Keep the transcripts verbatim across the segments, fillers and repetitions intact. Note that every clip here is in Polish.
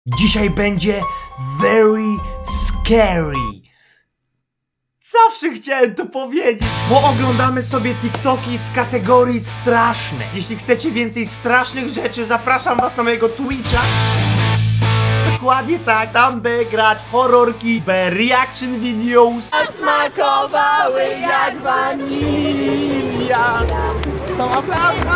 Dzisiaj będzie very scary. Zawsze chciałem to powiedzieć, bo oglądamy sobie TikToki z kategorii straszne. Jeśli chcecie więcej strasznych rzeczy, zapraszam was na mojego Twitcha. Dokładnie tak, tam by grać horrorki, by reaction videos. A smakowały jak wanilia. Co ma prawda?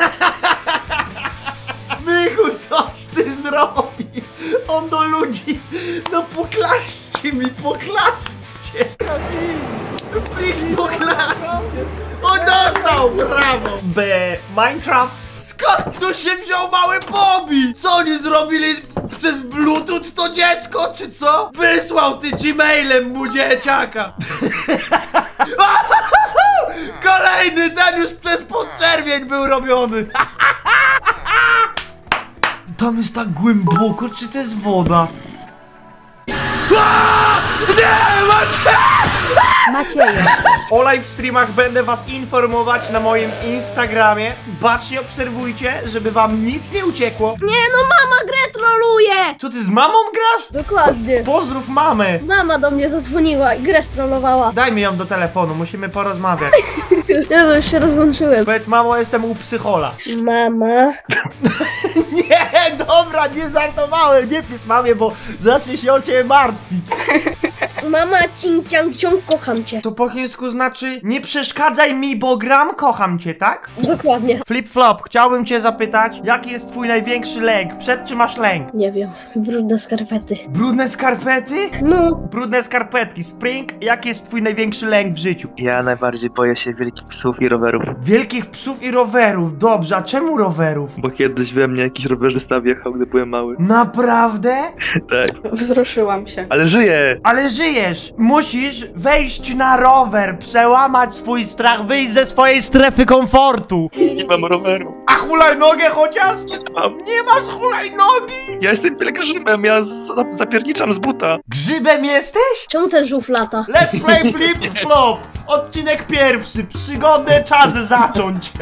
Mychu, coś ty zrobi? On do ludzi, no poklaszcie mi, poklaszcie. Please, poklaszcie. On dostał, brawo. B. Minecraft. Skąd tu się wziął mały Bobby? Co oni zrobili przez Bluetooth to dziecko, czy co? Wysłał ty Gmailem mu dzieciaka. Kolejny, ten już przez podczerwień był robiony. Tam jest tak głęboko, czy to jest woda? Nie, Maciej! Macieju. O live streamach będę was informować na moim Instagramie. Bacznie obserwujcie, żeby wam nic nie uciekło. Nie no, mama grę troluje! Co, ty z mamą grasz? Dokładnie. Pozdrów mamę. Mama do mnie zadzwoniła i grę strollowała. Daj mi ją do telefonu, musimy porozmawiać. Ja to już się rozłączyłem. Powiedz, mamo, jestem u psychola. Mama. Nie, dobra, nie żartowałem. Nie pisz mamie, bo zacznie się o ciebie martwić. Mama, cing ciang ciąg, kocham cię. To po chińsku znaczy nie przeszkadzaj mi, bo gram, kocham cię, tak? Dokładnie. Flip flop, chciałbym cię zapytać, jaki jest twój największy lęk? Przed czym masz lęk? Nie wiem, brudne skarpety. Brudne skarpety? No. Brudne skarpetki. Spring, jaki jest twój największy lęk w życiu? Ja najbardziej boję się wielkich psów i rowerów. Wielkich psów i rowerów. Dobrze, a czemu rowerów? Bo kiedyś we mnie jakiś rowerzysta wjechał, gdy byłem mały. Naprawdę? Tak. Wzruszyłam się. Ale żyję! Ale żyjesz! Musisz wejść na rower, przełamać swój strach, wyjść ze swojej strefy komfortu. Nie mam roweru. A hulajnogę chociaż? Nie mam. Nie masz hulajnogi? Ja jestem pielgrzymem, ja za- zapierniczam z buta. Grzybem jesteś? Czemu ten żółw lata? Let's play flip flop! Odcinek pierwszy, przygodę czas zacząć.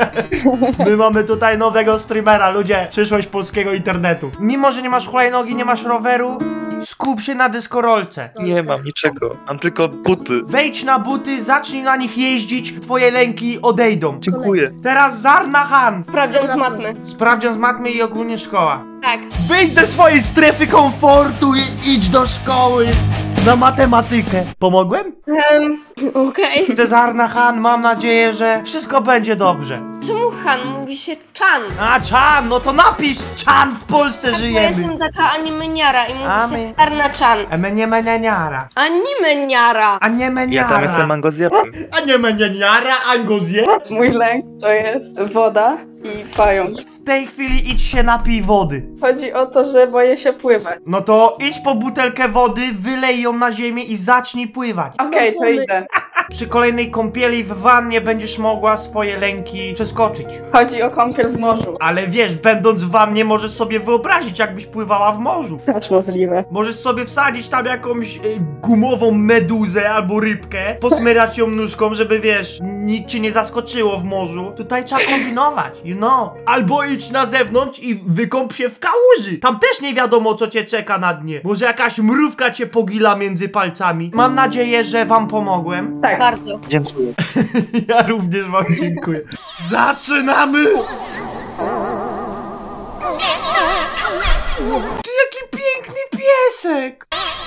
My mamy tutaj nowego streamera, ludzie, przyszłość polskiego internetu. Mimo, że nie masz hulajnogi, nie masz roweru, skup się na dyskorolce. Nie mam niczego, mam tylko buty. Wejdź na buty, zacznij na nich jeździć, twoje lęki odejdą. Dziękuję. Teraz Zarna Han. Sprawdzian z matmy. Sprawdzian z matmy i ogólnie szkoła. Tak. Wyjdź ze swojej strefy komfortu i idź do szkoły na matematykę. Pomogłem? Um, Okej. To jest Zarna Han, mam nadzieję, że wszystko będzie dobrze. Czemu Han? Mówi się Chan. A, Chan, no to napisz Chan, w Polsce Ja żyjemy. jestem taka animeniara i mówi Amy- się Czarna Chan. A mnie menianiara. Animeniara. A nie Ja meniara. tam jestem mangozjapem. A nie menianiara, angozje. Mój lęk to jest woda i pająk. W tej chwili idź się napij wody. Chodzi o to, że boję się pływać. No to idź po butelkę wody, wylej ją na ziemię i zacznij pływać. Okej, to idę. Przy kolejnej kąpieli w wannie będziesz mogła swoje lęki przeskoczyć. Chodzi o kąpiel w morzu. Ale wiesz, będąc w wannie możesz sobie wyobrazić, jakbyś pływała w morzu. Też możliwe. Możesz sobie wsadzić tam jakąś y, gumową meduzę albo rybkę, posmyrać ją nóżką, żeby wiesz, nic cię nie zaskoczyło w morzu. Tutaj trzeba kombinować, you know. Albo idź na zewnątrz i wykąp się w kałuży. Tam też nie wiadomo, co cię czeka na dnie. Może jakaś mrówka cię pogila między palcami. Mam nadzieję, że wam pomogłem. Tak. Bardzo. Dziękuję. Ja również wam dziękuję. Zaczynamy! Ty, jaki piękny piesek!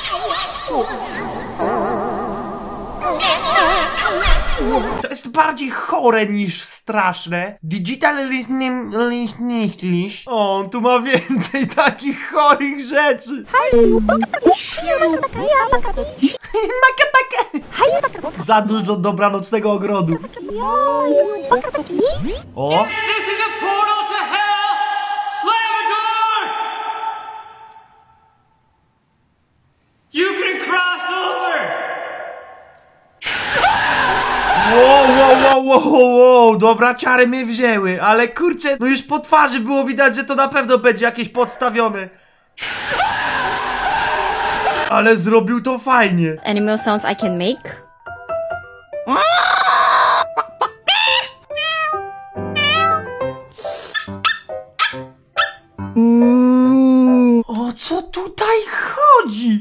To jest bardziej chore niż straszne. Digital listening listening. O, on tu ma więcej takich chorych rzeczy. Maka, maka. Za dużo dobranocnego ogrodu. O! This is a portal to hell! Slam a door! You can cross over! Wow, wow, wow, wow, wow, dobra, ciary mnie wzięły, ale kurczę, no już po twarzy było widać, że to na pewno będzie jakieś podstawione. Ale zrobił to fajnie. Animal sounds I can make. Uuu, o co tu tutaj chodzi?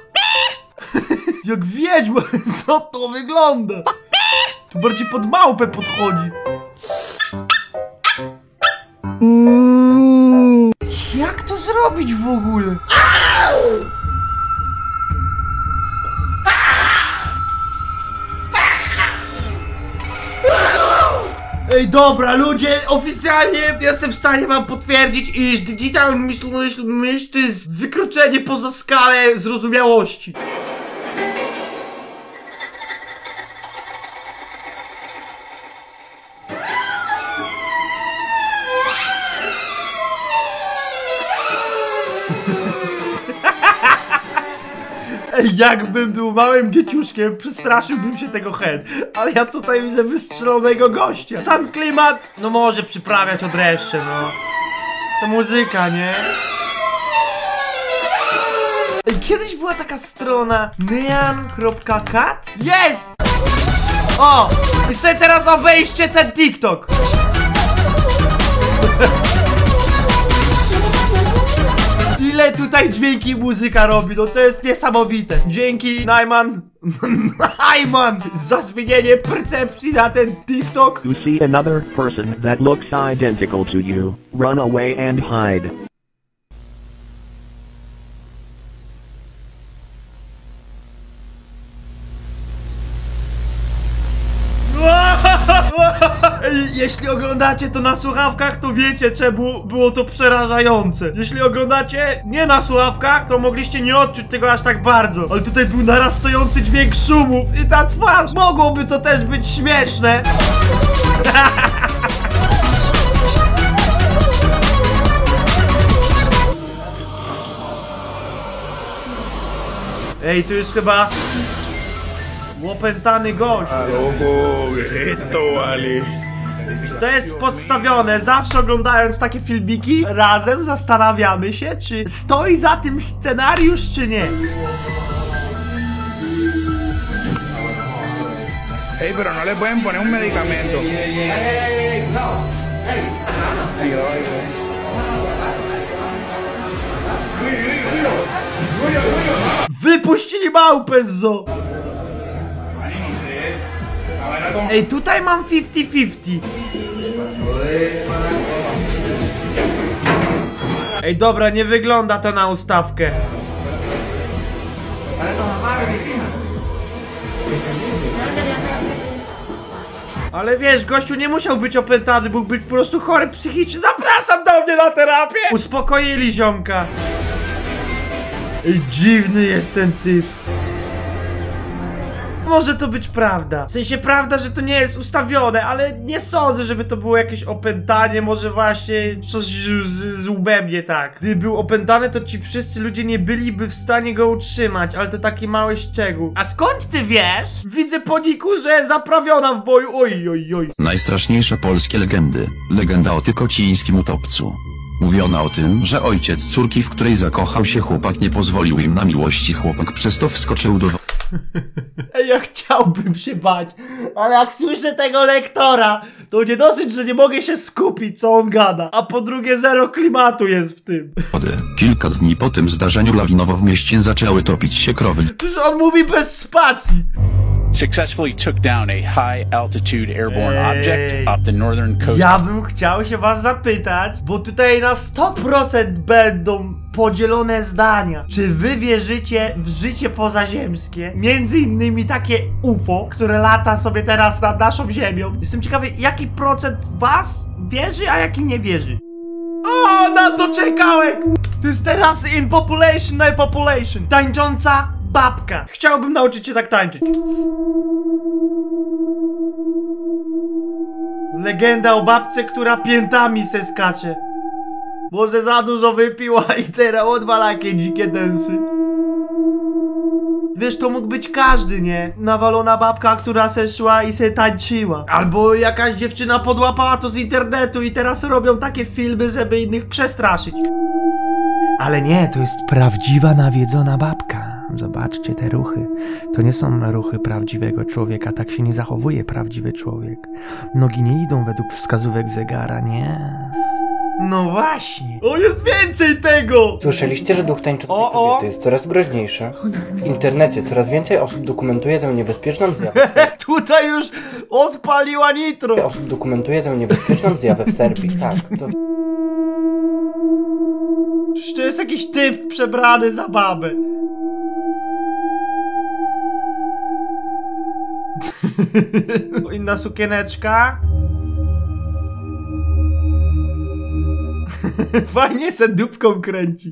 Jak wiedźma, co to wygląda? Tu bardziej pod małpę podchodzi. Uuu, jak to zrobić w ogóle? Ej, dobra, ludzie, oficjalnie jestem w stanie wam potwierdzić, iż digital myśl, myśl, myśl to jest wykroczenie poza skalę zrozumiałości. Ej, jakbym był małym dzieciuszkiem, przestraszyłbym się tego hen. Ale ja tutaj widzę wystrzelonego gościa. Sam klimat, no może przyprawiać od dreszcze, no. To muzyka, nie? Ej, kiedyś była taka strona nean kropka cat? Jest! O! I sobie teraz obejrzcie ten TikTok. Ile tutaj dźwięki muzyka robi, no to jest niesamowite. Dzięki Najman Najman za zmienienie percepcji na ten TikTok. You see another person that looks identical to you. Run away and hide. Jeśli oglądacie to na słuchawkach, to wiecie, czemu było to przerażające. Jeśli oglądacie nie na słuchawkach, to mogliście nie odczuć tego aż tak bardzo. Ale tutaj był narastający dźwięk szumów i ta twarz. Mogłoby to też być śmieszne. Ej, tu jest chyba opętany gość. To jest podstawione. Zawsze oglądając takie filmiki, razem zastanawiamy się, czy stoi za tym scenariusz, czy nie. Ey, pero no le pueden poner un medicamento. Wypuścili małpę z zoo. Ej, tutaj mam pięćdziesiąt pięćdziesiąt. Ej, dobra, nie wygląda to na ustawkę. Ale wiesz, gościu nie musiał być opętany, mógł być po prostu chory psychicznie. Zapraszam do mnie na terapię! Uspokoili ziomka. Ej, dziwny jest ten typ. Może to być prawda. W sensie prawda, że to nie jest ustawione, ale nie sądzę, żeby to było jakieś opętanie. Może właśnie coś z, z łbem nie tak. Gdyby był opętany, to ci wszyscy ludzie nie byliby w stanie go utrzymać. Ale to taki mały szczegół. A skąd ty wiesz? Widzę po niku, że zaprawiona w boju. Oj, oj, oj. Najstraszniejsze polskie legendy. Legenda o tykocińskim utopcu. Mówiono o tym, że ojciec córki, w której zakochał się chłopak, nie pozwolił im na miłość i chłopak przez to wskoczył do... Ej, ja chciałbym się bać, ale jak słyszę tego lektora, to nie dosyć, że nie mogę się skupić, co on gada, a po drugie zero klimatu jest w tym. Kilka dni po tym zdarzeniu lawinowo w mieście zaczęły topić się krowy. Przecież on mówi bez spacji. Successfully took down a high altitude airborne Ej. object off the northern coast. Ja bym chciał się was zapytać, bo tutaj na sto procent będą podzielone zdania. Czy wy wierzycie w życie pozaziemskie? Między innymi takie U F O, które lata sobie teraz nad naszą ziemią. Jestem ciekawy, jaki procent was wierzy, a jaki nie wierzy. O, na to czekałem! To jest teraz in population, no population. Tańcząca babka. Chciałbym nauczyć się tak tańczyć. Legenda o babce, która piętami se skacze. Może za dużo wypiła i teraz odwala jakie dzikie densy. Wiesz, to mógł być każdy, nie? Nawalona babka, która se szła i se tańczyła. Albo jakaś dziewczyna podłapała to z internetu i teraz robią takie filmy, żeby innych przestraszyć. Ale nie, to jest prawdziwa nawiedzona babka. Zobaczcie te ruchy. To nie są ruchy prawdziwego człowieka. Tak się nie zachowuje prawdziwy człowiek. Nogi nie idą według wskazówek zegara, nie. No właśnie. O, jest więcej tego! Słyszeliście, że duch tańczącej kobiety jest coraz groźniejszy? W internecie coraz więcej osób dokumentuje tę niebezpieczną zjawę. Tutaj już odpaliła nitro. Osób dokumentuje tę niebezpieczną zjawę w Serbii. Tak, to... Przecież to jest jakiś typ przebrany za babę. Inna sukieneczka. Fajnie se dupką kręci.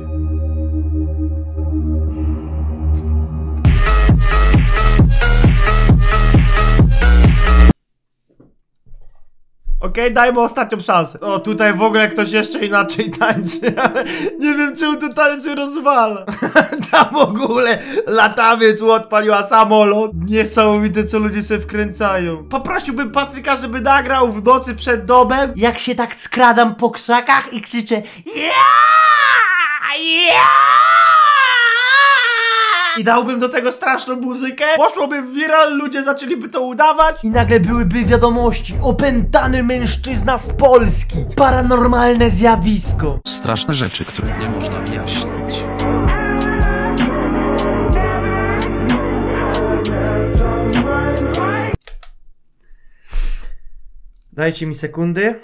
Okej, okay, dajmy ostatnią szansę. O, tutaj w ogóle ktoś jeszcze inaczej tańczy, ale nie wiem czemu to tańczy rozwala. Tam w ogóle latawiec odpaliła samolot. Niesamowite, co ludzie sobie wkręcają. Poprosiłbym Patryka, żeby nagrał w nocy przed domem, jak się tak skradam po krzakach i krzyczę yeah! Yeah! I dałbym do tego straszną muzykę, poszłoby w viral, ludzie zaczęliby to udawać i nagle byłyby wiadomości: opętany mężczyzna z Polski, paranormalne zjawisko. Straszne rzeczy, których nie można wyjaśnić. Dajcie mi sekundy.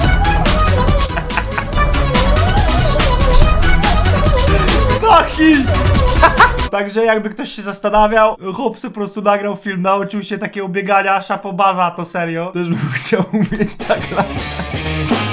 Taki! Także jakby ktoś się zastanawiał, chłop po prostu nagrał film, nauczył się takiego biegania, szapobaza, to serio. Też bym chciał umieć tak latać.